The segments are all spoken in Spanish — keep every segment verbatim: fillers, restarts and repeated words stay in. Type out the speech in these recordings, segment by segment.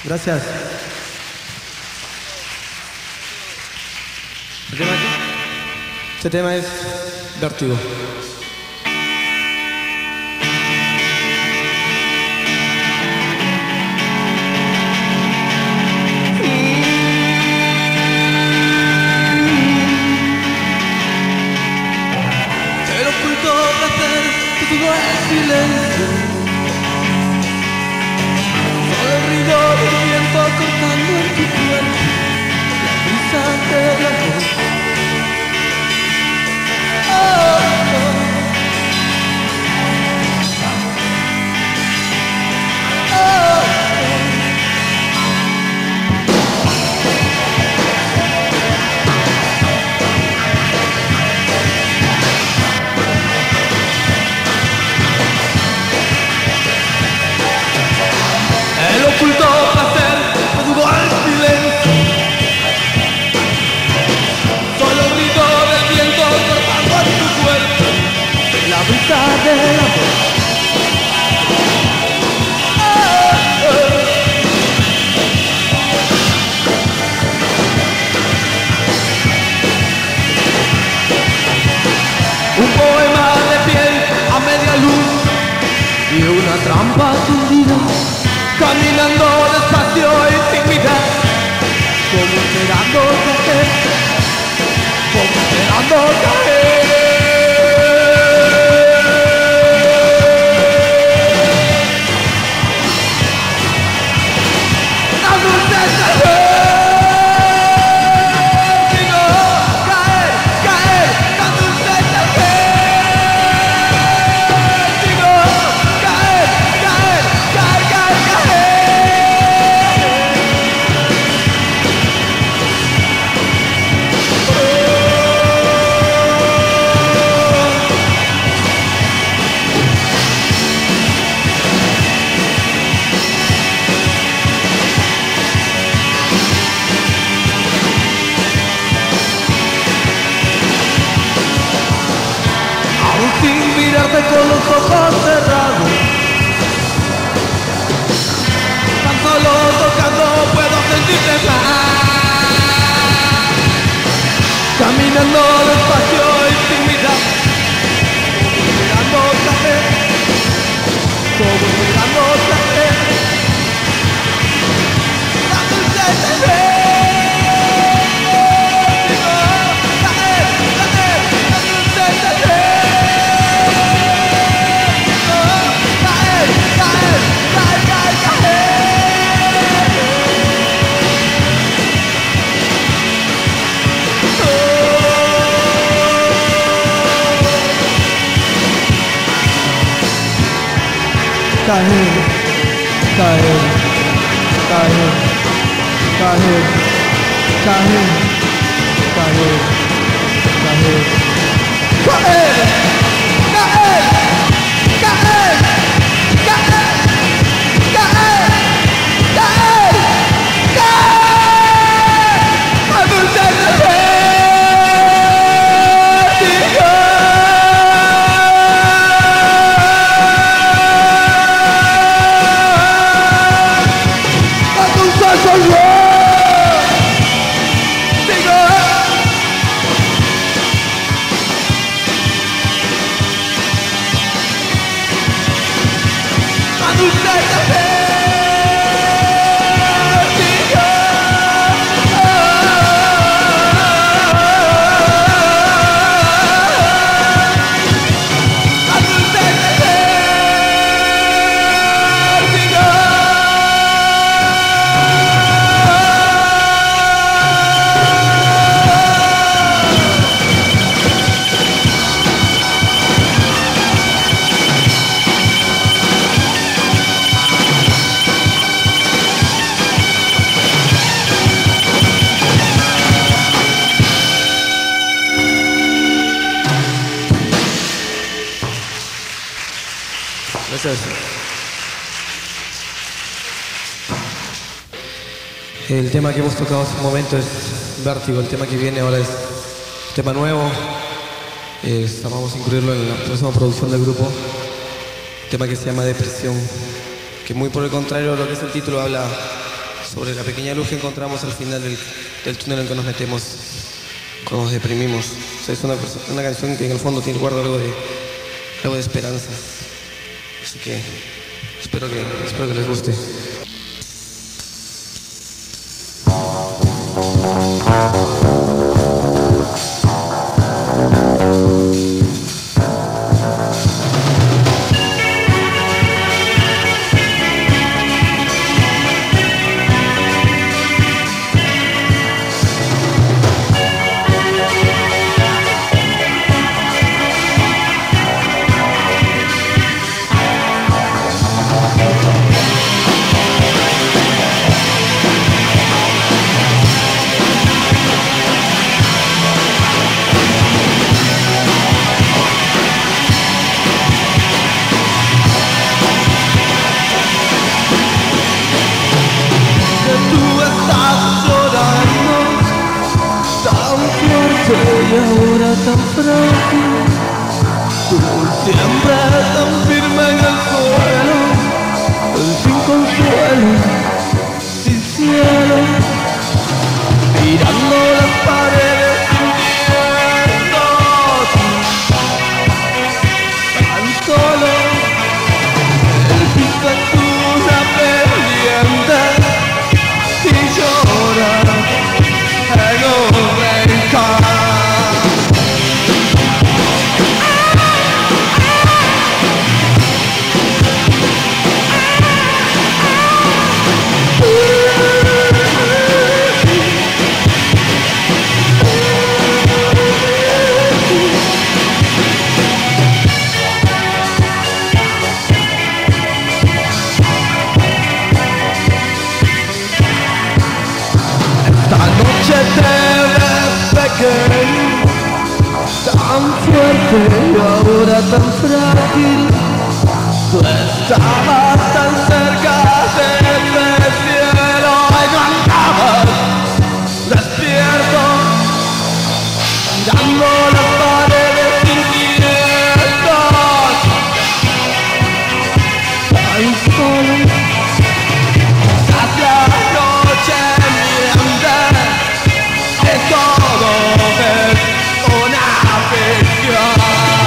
Gracias. ¿El tema aquí? Este tema es Vértigo. El oculto placer de todo el silencio, solo el ruido del viento cortando en tu cuerpo, la brisa de la voz. Oh, oh. El oculto placer todo al silencio, solo el ruido del viento cortando en tu cuerpo, la brisa de la voz. Oh, oh. Un poema de piel a media luz y una trampa tendida, caminando despacio y sin mirar, como esperando caer, como esperando caer. La dulce vértigo, caer, caer, la dulce vértigo, caer, caer, caer, caer, caer. Aún sin mirarte con los ojos cerrados, tan solo tocando puedo sentirte más. Caminando despacio y sin mirar, como mirando caer, como mirando caer. La dulce vértigo, caer, caer, la dulce vértigo. Caer, caer, caer, caer, caer. Caer, caer, caer, caer, caer, caer, caer. Caer, caer, caer, caer, caer, caer, caer. La dulce vértigo. La dulce soy yo. Digo. La dulce vértigo. La dulce Gracias. El tema que hemos tocado hace un momento es Vértigo. El tema que viene ahora es un tema nuevo. Eh, vamos a incluirlo en la próxima producción del grupo. Un tema que se llama Depresión, que muy por el contrario de lo que es el título habla sobre la pequeña luz que encontramos al final del, del túnel en que nos metemos cuando nos deprimimos. O sea, es una, una canción que en el fondo tiene guarda algo de, algo de esperanza. Así que espero que, espero que les guste. Y ahora tan frágil, tú siempre tan firme en el suelo, sin consuelo, sin cielo, mirando las paredes sin vientos, tan solo, el piso es una pendiente y llora en un rincón. Esta noche te ves pequeño, tan fuerte y ahora tan frágil. Tú estabas tan cerca del cielo y no andabas despierto, mirando las paredes inquietos, tan solo. Hasta la noche miente, que todo es una ficción.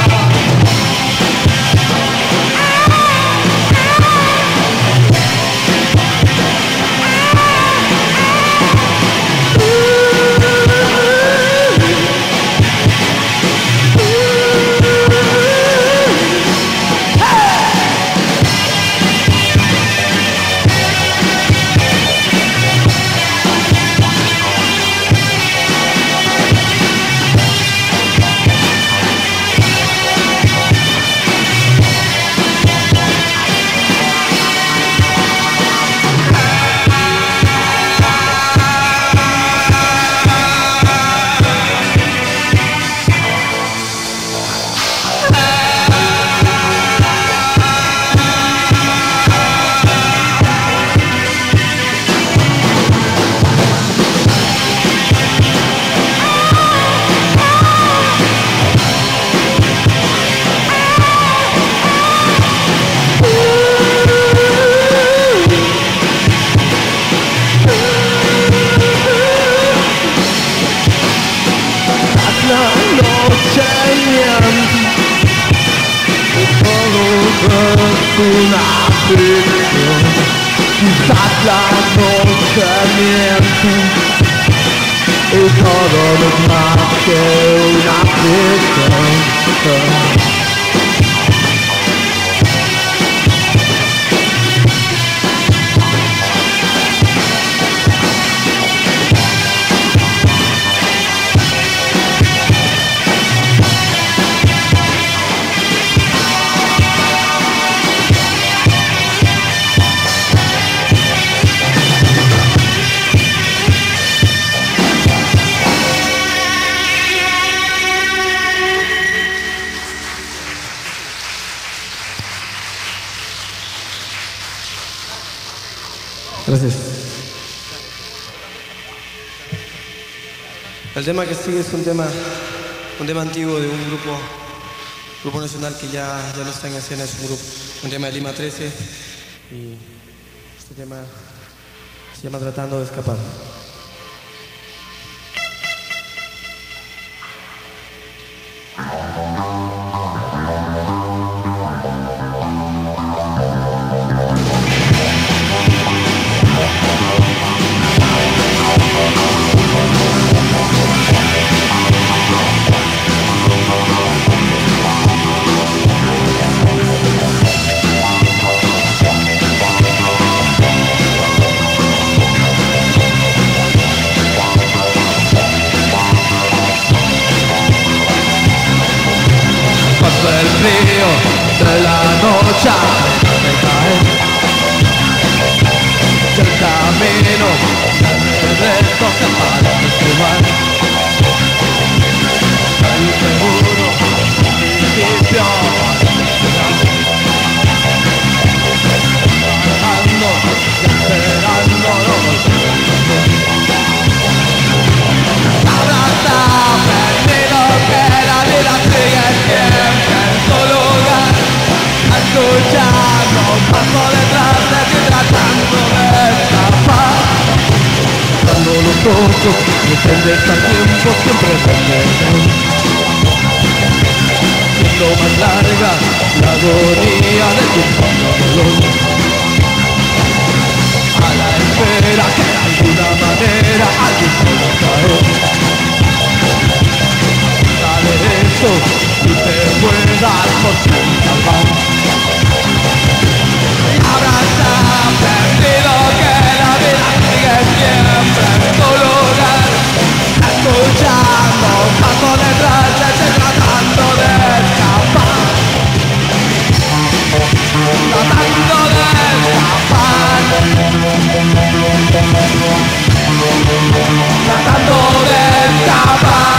Una ficción, quizás la noche miente y todo no es más que una ficción. Gracias. El tema que sigue es un tema, un tema antiguo de un grupo, grupo nacional que ya, ya no está en escena, es un grupo, un tema de Lima trece, y este tema Se llama Tratando de Escapar. El frío de la noche me cae y el camino de toque para fumar. El seguro principio bajando y esperando ahora está perdido que la vida sigue siempre en su lugar, escuchando un paso detrás de ti tratando de escapar. Cuando los ojos dependes al tiempo siempre se pierden, siendo más larga la agonía de tu dolor, a la espera que de alguna manera alguien pueda caer. Sale esto y te puedas por fin salvar. Y ahora está perdido que la vida sigue siempre en tu lugar, escuchando un paso detrás de ti tratando de escapar, tratando de escapar, tratando de escapar.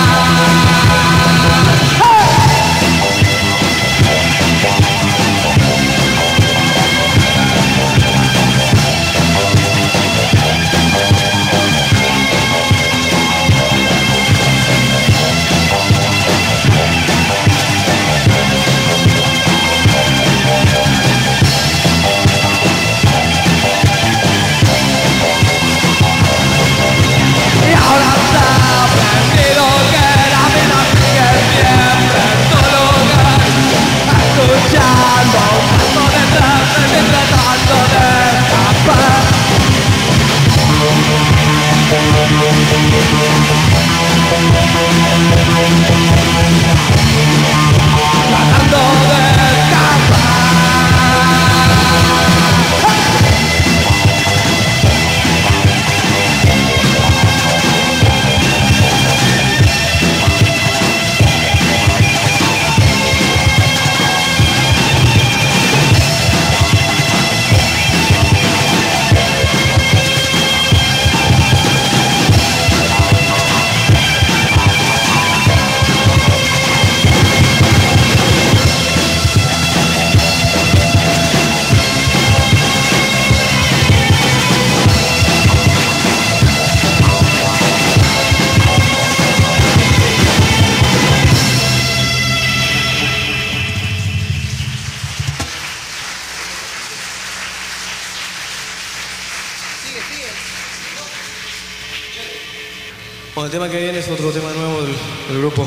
Bueno, el tema que viene es otro tema nuevo del, del grupo.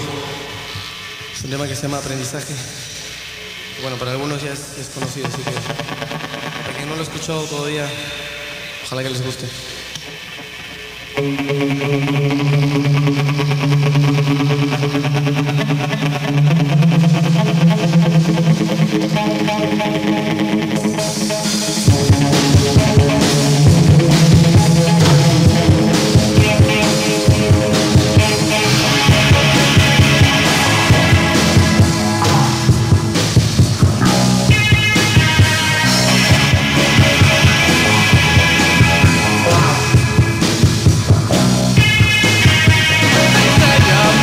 Es un tema que se llama Aprendizaje. Bueno, para algunos ya es, es conocido, así que para quien no lo ha escuchado todavía, ojalá que les guste.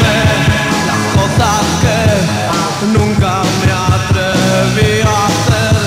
Nunca me atreví a hacer.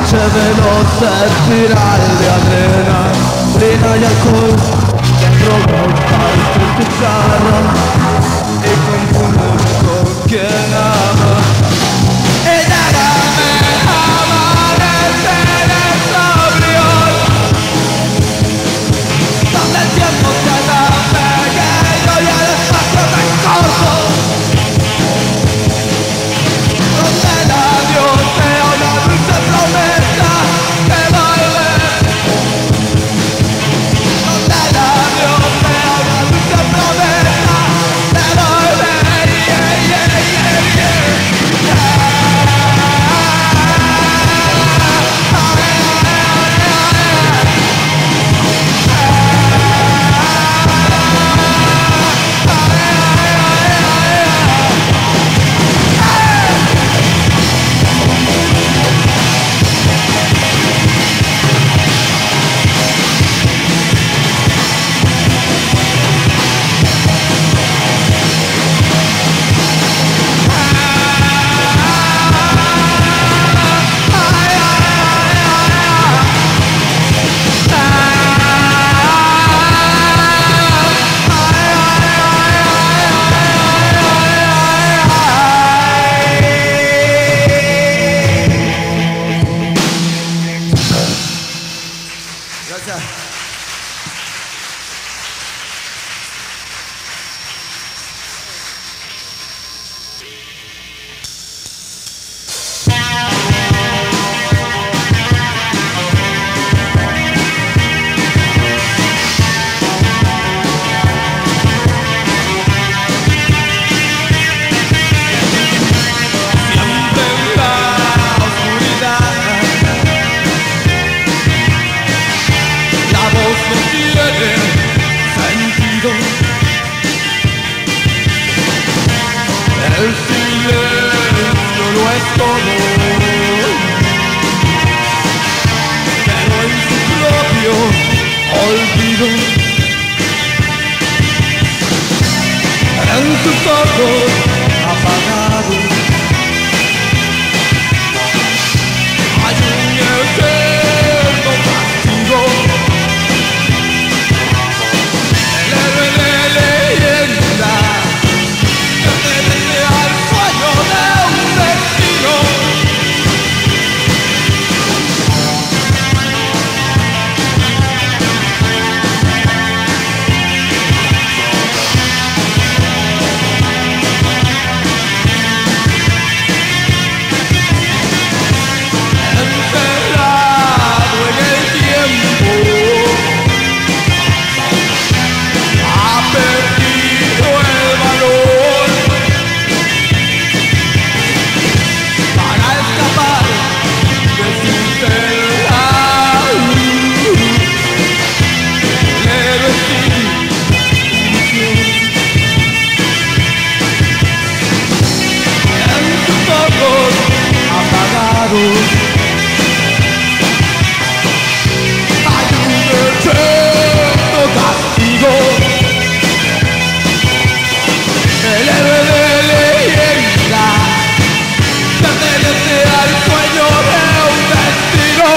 noche veloz, espiral de adrenalina y alcohol, que provoca este cigarro y confunde con quien ama. Ella me amanece en el sobrión, donde el tiempo se navega y el espacio tan corto, donde el adiós sea una dulce promesa de volver, donde el adiós sea una dulce promesa de volver, yeah, yeah, yeah, yeah. El silencio no es todo, pero en su propio olvido, en sus ojos apagados, hay un eterno castigo. El héroe de leyenda pertenece al sueño de un destino. Encerrado en el tiempo, ha perdido el valor para escapar de su celda. El héroe sin ilusión, en sus ojos apagados hay un eterno castigo. El héroe de leyenda pertenece al sueño de un destino.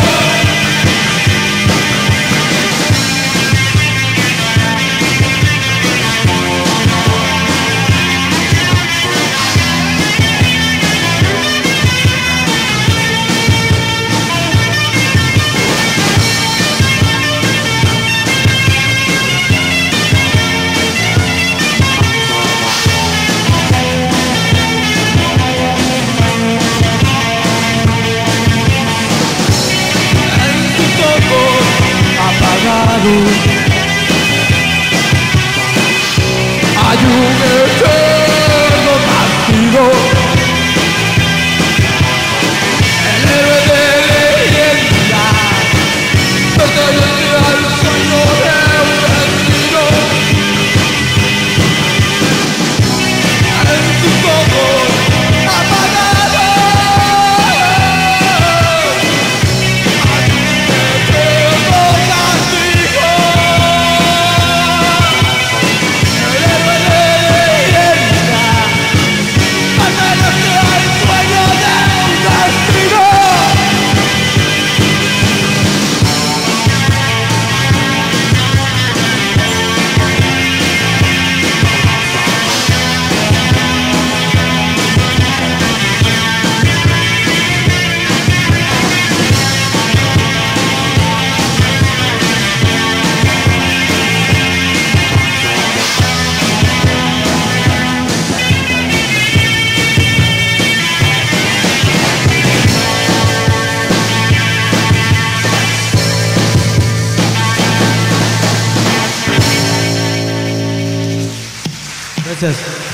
Gracias.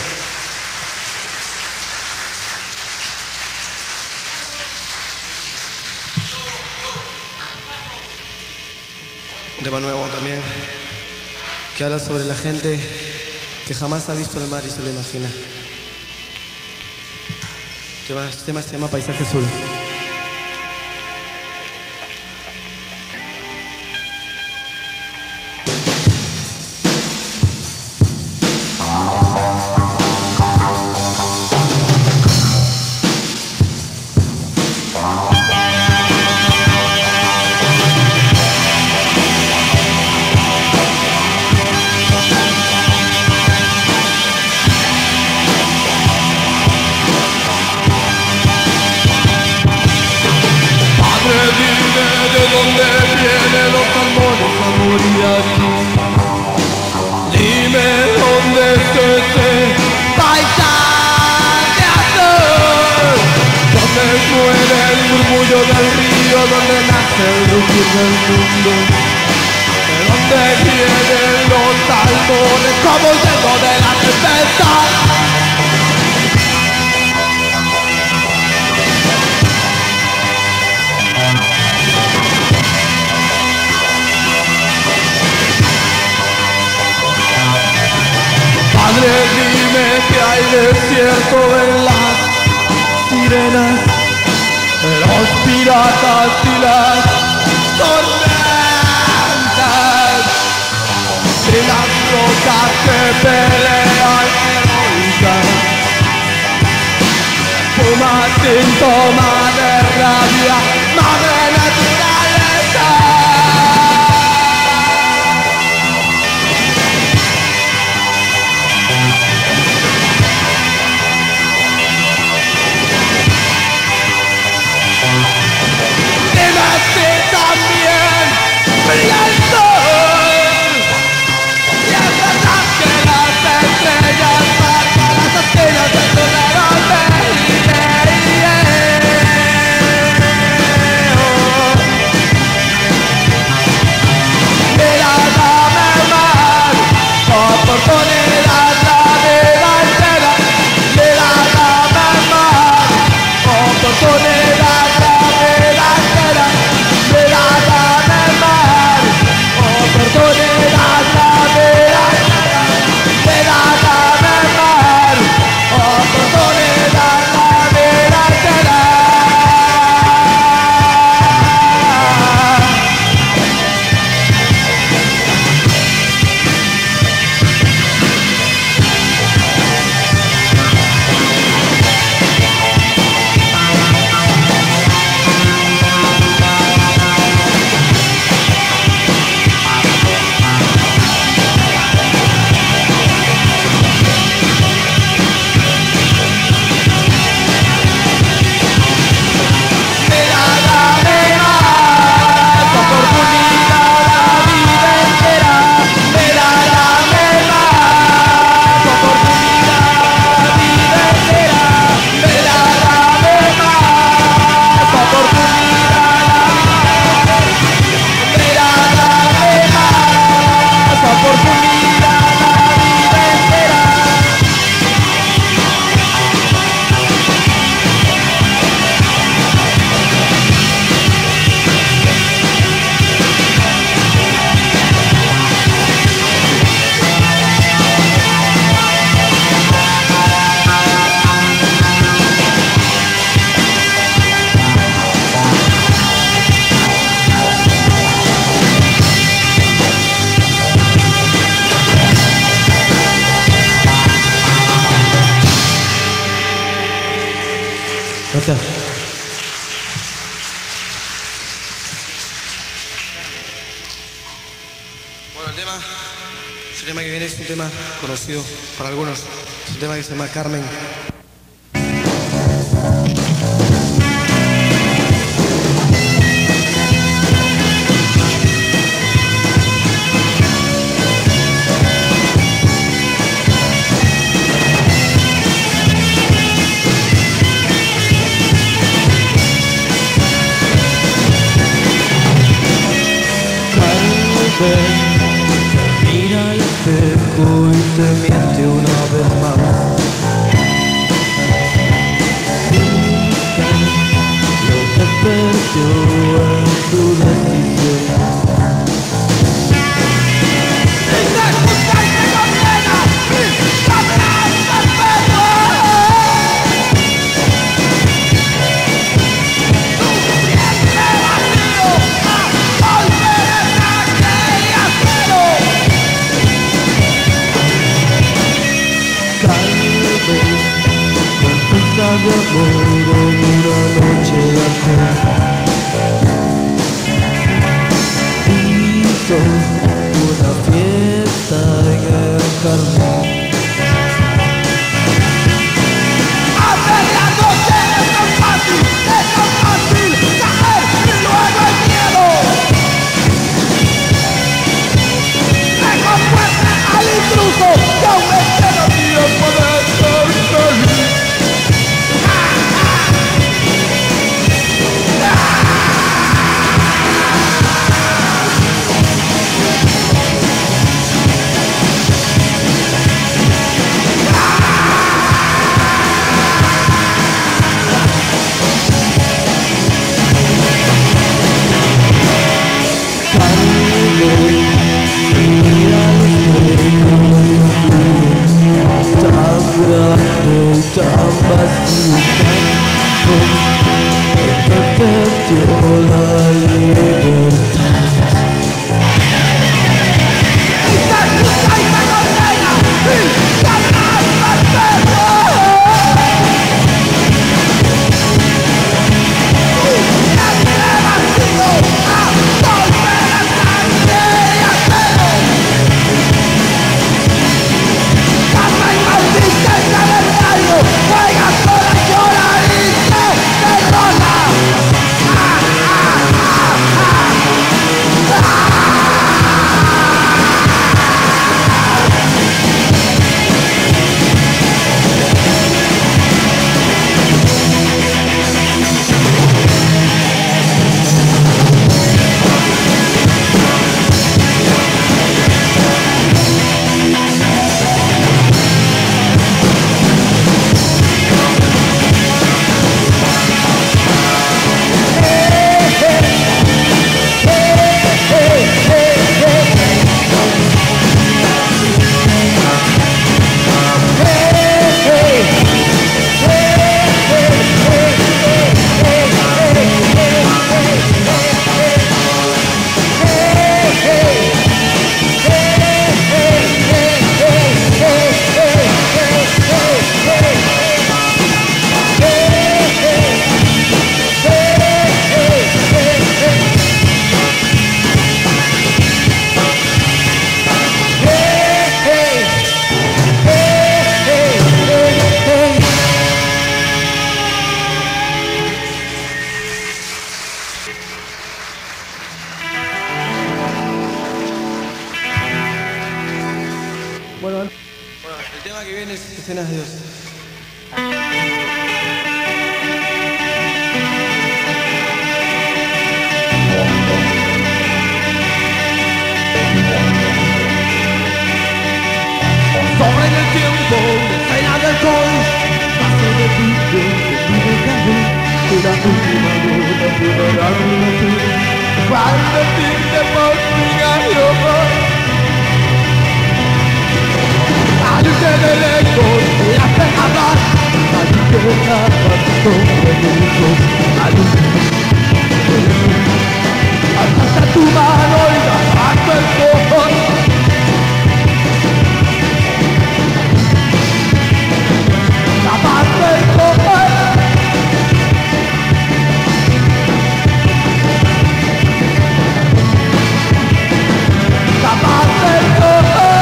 Un tema nuevo también, que habla sobre la gente que jamás ha visto el mar y se lo imagina. Este tema se llama Paisaje Azul. Dime dónde es ese paisaje azul, donde muere el murmullo del río, donde nace el rugir del mundo, de donde vienen los salmones como el vengo de la tempestad. Padre, dime que hay desierto en las sirenas, de los piratas y las tormentas, y las rocas que pelean heroicas, fuma síntoma de rabia, madre naturaleza. Brilla el sol, y es verdad que las estrellas marcan las estrellas de tu levante. Mira, dame más oportunidad, la vida entera. Mira, dame más oportunidad, la vida entera. Mira, dame más oportunidad, la vida entera. Mira, dame más oportunidad, la vida entera. Gracias. Bueno, el tema, el tema que viene es un tema conocido para algunos. Es un tema que se llama Carmen. Mira el espejo y te miente una vez más. de amor en una noche de alcohol. Hizo una fiesta en el jardín. Hacer la noche es tan fácil, es tan fácil caer y luego el miedo. Mejor fuerte al intruso que aún me queda tiempo de ser feliz. Tan vacío, tan que perdió la libertad. Y te escucha y te condena y te arrastra el perro. Y entre vacío a volver a sangre y a cero. Casa y maldita el calendario. Juega sola, llora y se derrota. ¡Ah, ah, ah, ah! Bueno, bueno, el tema que viene es Escenas de Dios. Sobre el tiempo, escena de alcohol, paso de pico, de mi café, y la última gota funeral de ti, para sentirte por mi gallo. Nadie te lejos, te hace hablar, nadie te escapa sobre muchos, nadie alzaste tu mano y bajaste el cojón. Tapaste el cojón. Tapaste el cojón.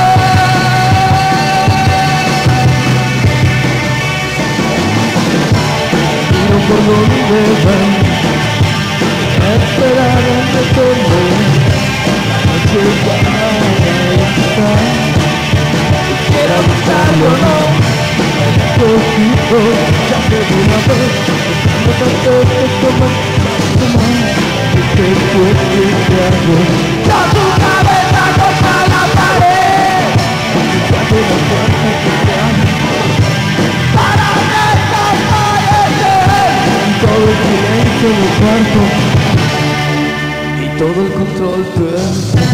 Por donde van, esperar el retorno, la noche va a estar. Quiera buscarlo o no, el poquito, ya te vi una vez, no tanto que tomas, tomas, y que fuerte te hago. ¡Ya tu cabeza contra la pared! ¡Ya te lo cuento que te amo! ¡Para desaparecer! Todo el silencio en el cuarto y todo el control tuyo.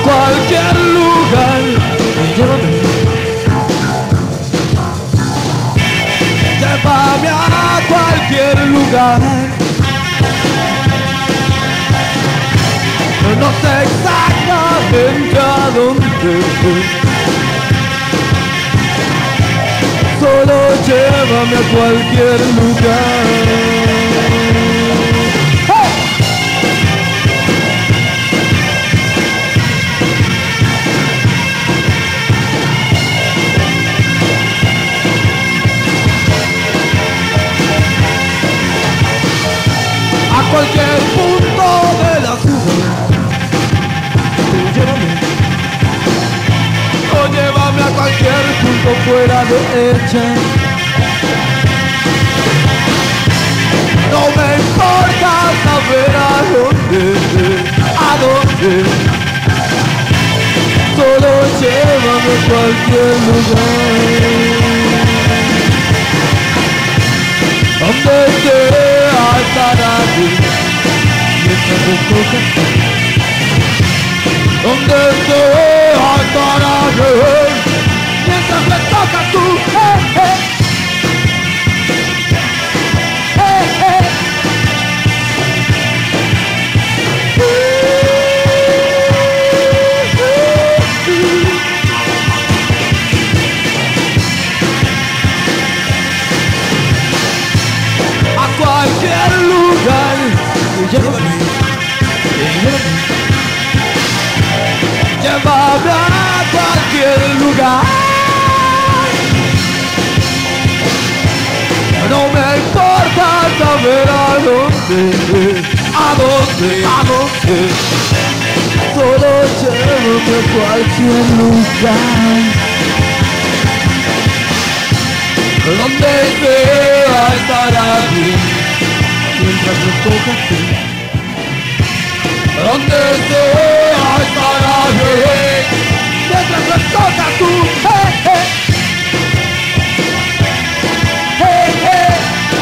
cualquier lugar. Llévame, llévame a cualquier lugar. No sé exactamente a dónde, solo llévame a cualquier lugar. A cualquier punto de la ciudad. Llévame, o llévame a cualquier punto fuera de ella. No me importa saber a dónde, a dónde. Solo llévame a cualquier lugar. Donde sea estar aquí, mientras me tocas. Donde sea estar aquí, mientras me tocas tú. Eh, eh. Eh, eh. A cualquier lugar, llévame, llévame. Llévame a cualquier lugar. No me importa saber a dónde, a dónde, a dónde. Solo llévame a cualquier lugar. Donde sea estar aquí, mientras me toca a ti. Donde sea estar aquí, mientras me toca tú. Hey, hey. Hey, hey.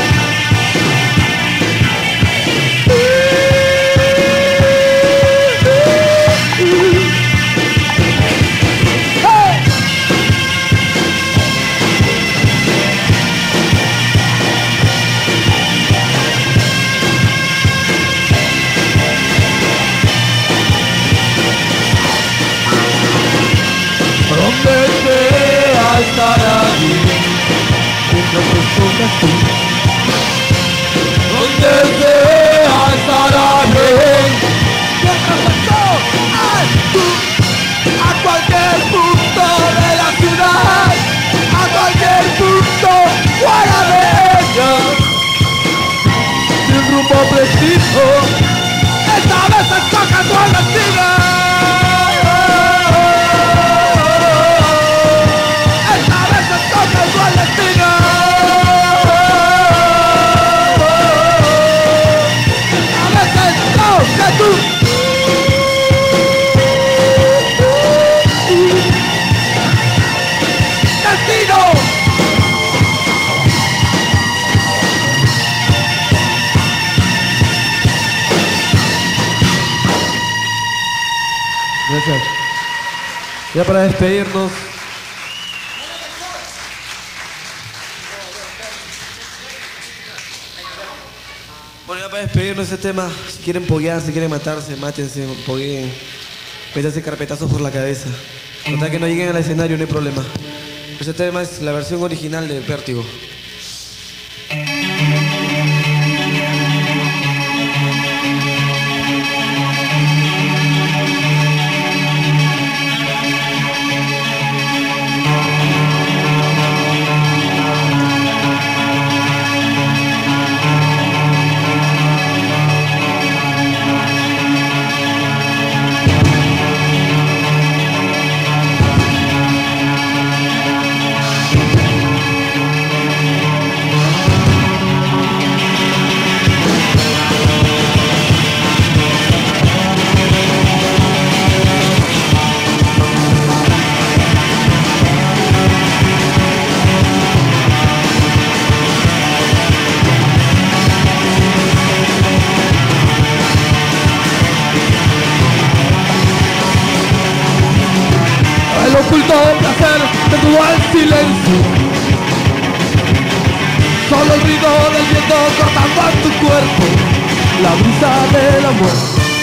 Donde sea estar aquí, mientras me tocas tú. Donde sea estar aquí, mientras me tocas tú. A cualquier punto de la ciudad, a cualquier punto fuera de ella, sin rumbo preciso, esta vez te toca tu destino. Gracias. Ya para despedirnos, bueno, ya para despedirnos de este tema, si quieren poguear, si quieren matarse, mátense, pogueen, métanse carpetazos por la cabeza. Contar que no lleguen al escenario, no hay problema. Este tema es la versión original de Vértigo. oculto placer de todo el silencio. Solo el ruido del viento cortando en tu cuerpo la brisa del amor.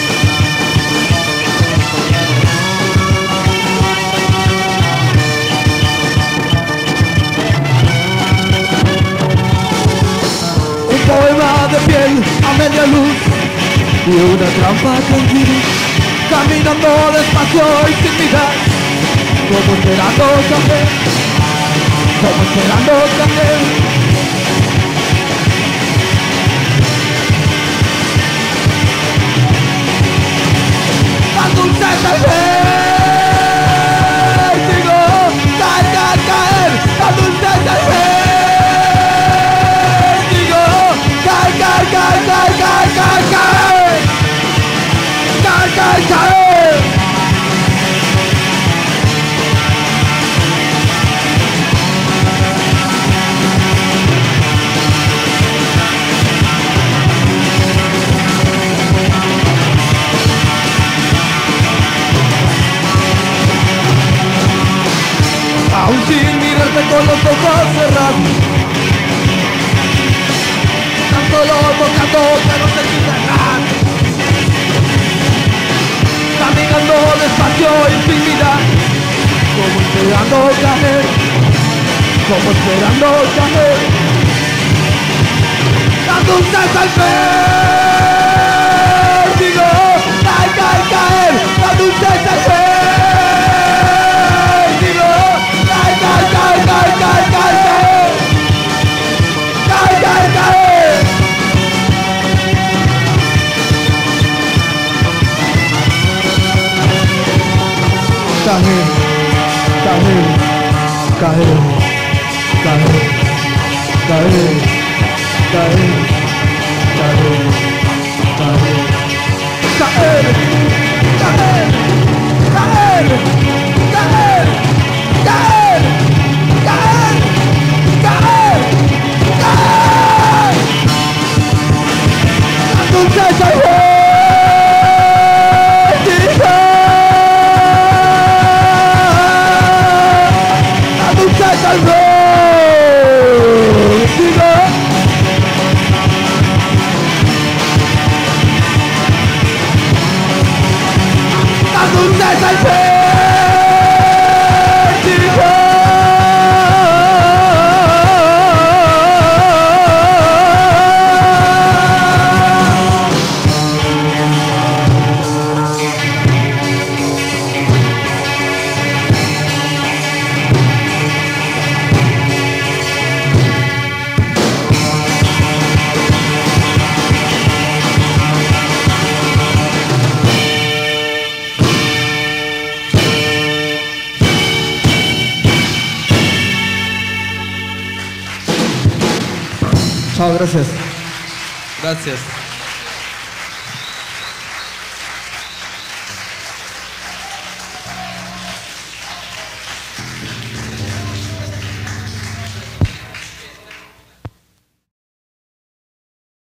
Un poema de piel a media luz y una trampa tranquila, caminando despacio y sin mirar, como esperando café, como esperando café. La dulce es el vértigo, caer, caer, caer. La dulce es el vértigo, caer, caer, caer, caer, caer, caer, caer. Caer, caer, caer. Aún sin mirarte con los ojos cerrados, tan solo tocando pero no sin nada, caminando despacio y sin mirar, como esperando caer, como esperando caer. La dulce es el vértigo, caer, caer, caer. La dulce es el vértigo. Cae, cae, cae, cae, cae, cae, cae, cae, cae. Caer, caer, caer, caer, caer, caer, caer, caer, caer, caer, caer. Caer, caer, caer, caer. La dulce es el vértigo. La dulce es el vértigo. La dulce es el vértigo. Chao, gracias. Gracias.